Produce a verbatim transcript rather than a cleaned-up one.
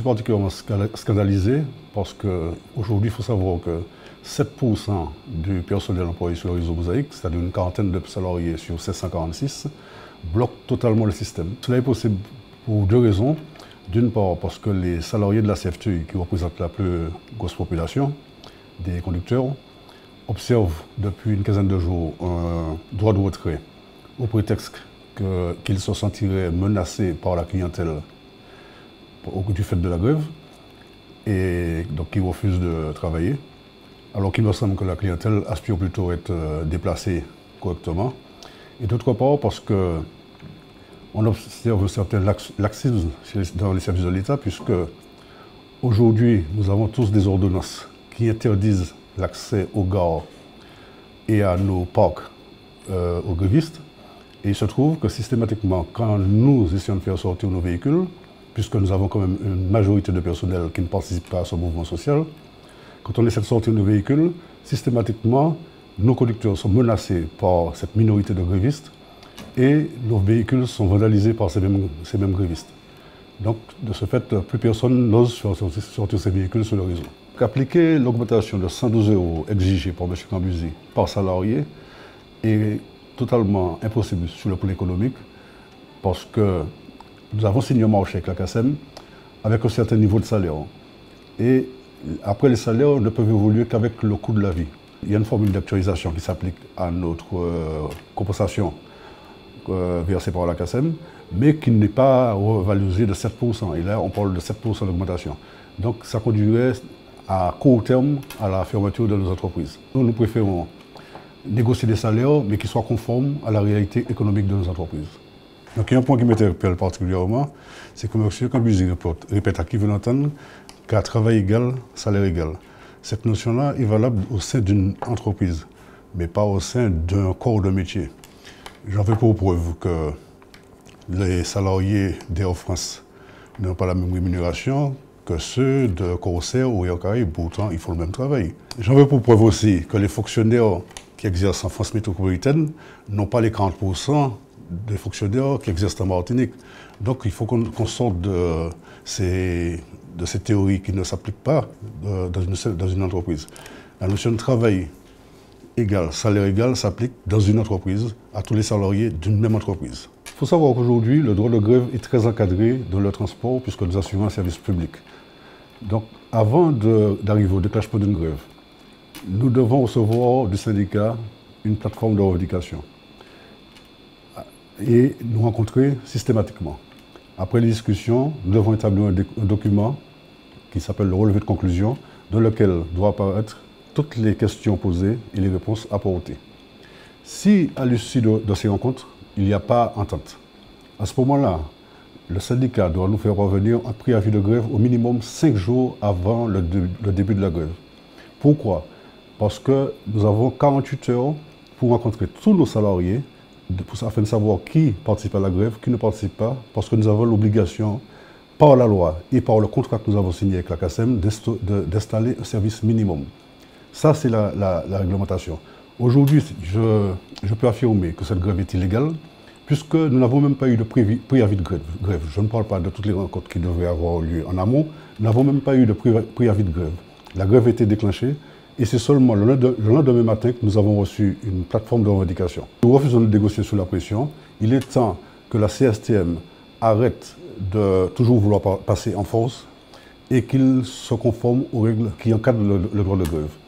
particulièrement scandalisé parce qu'aujourd'hui, il faut savoir que sept pour cent du personnel employé sur le réseau Mosaïque, c'est-à-dire une quarantaine de salariés sur sept cent quarante-six, bloquent totalement le système. Cela est possible pour deux raisons. D'une part, parce que les salariés de la C F T U, qui représentent la plus grosse population des conducteurs, observent depuis une quinzaine de jours un droit de retrait au prétexte qu'ils se sentiraient menacés par la clientèle du fait de la grève et donc qui refusent de travailler, alors qu'il me semble que la clientèle aspire plutôt à être déplacée correctement. Et d'autre part, parce que on observe certains laxismes dans les services de l'État, puisque aujourd'hui, nous avons tous des ordonnances qui interdisent l'accès aux gares et à nos parcs euh, aux grévistes. Et il se trouve que systématiquement, quand nous essayons de faire sortir nos véhicules, puisque nous avons quand même une majorité de personnel qui ne participe pas à ce mouvement social, quand on essaie de sortir nos véhicules, systématiquement, nos conducteurs sont menacés par cette minorité de grévistes et nos véhicules sont vandalisés par ces mêmes, ces mêmes grévistes. Donc, de ce fait, plus personne n'ose sortir ses véhicules sur le réseau. Appliquer l'augmentation de cent douze euros exigée par M. Cambuzi par salarié est totalement impossible sur le plan économique parce que nous avons signé un marché avec la C A S E M avec un certain niveau de salaire. Et après, les salaires ne peuvent évoluer qu'avec le coût de la vie. Il y a une formule d'actualisation qui s'applique à notre euh, compensation euh, versée par la C A S E M, mais qui n'est pas revalorisée de sept pour cent. Et là, on parle de sept pour cent d'augmentation. Donc, ça conduirait à court terme à la fermeture de nos entreprises. Nous, nous préférons négocier des salaires, mais qui soient conformes à la réalité économique de nos entreprises. Donc, il y a un point qui m'interpelle particulièrement, c'est que M. Cambuzi répète à qui veut l'entendre qu'à travail égal, salaire égal. Cette notion-là est valable au sein d'une entreprise, mais pas au sein d'un corps de métier. J'en veux pour preuve que les salariés d'Air France n'ont pas la même rémunération que ceux de Corsair ou Air Caraïbes, pourtant ils font le même travail. J'en veux pour preuve aussi que les fonctionnaires qui exercent en France métropolitaine n'ont pas les quarante pour cent des fonctionnaires qui exercent en Martinique. Donc il faut qu'on qu'on sorte de ces, de ces théories qui ne s'appliquent pas euh, dans, une, dans une entreprise. La notion de travail égal, salaire égal s'applique dans une entreprise à tous les salariés d'une même entreprise. Il faut savoir qu'aujourd'hui, le droit de grève est très encadré dans le transport puisque nous assurons un service public. Donc avant d'arriver au déclenchement d'une grève, nous devons recevoir du syndicat une plateforme de revendication et nous rencontrer systématiquement. Après les discussions, nous devons établir un, un document qui s'appelle le relevé de conclusion, dans lequel doivent apparaître toutes les questions posées et les réponses apportées. Si, à l'issue de, de ces rencontres, il n'y a pas entente, à ce moment-là, le syndicat doit nous faire revenir un préavis de grève au minimum cinq jours avant le, le début de la grève. Pourquoi? Parce que nous avons quarante-huit heures pour rencontrer tous nos salariés afin de savoir qui participe à la grève, qui ne participe pas, parce que nous avons l'obligation, par la loi et par le contrat que nous avons signé avec la C A S E M, d'installer un service minimum. Ça, c'est la, la, la réglementation. Aujourd'hui, je, je peux affirmer que cette grève est illégale, puisque nous n'avons même pas eu de préavis de grève. grève. Je ne parle pas de toutes les rencontres qui devraient avoir lieu en amont. Nous n'avons même pas eu de préavis de grève. La grève a été déclenchée et c'est seulement le lendemain matin que nous avons reçu une plateforme de revendication. Nous refusons de négocier sous la pression. Il est temps que la C S T M arrête de toujours vouloir passer en force et qu'il se conforme aux règles qui encadrent le, le droit de grève.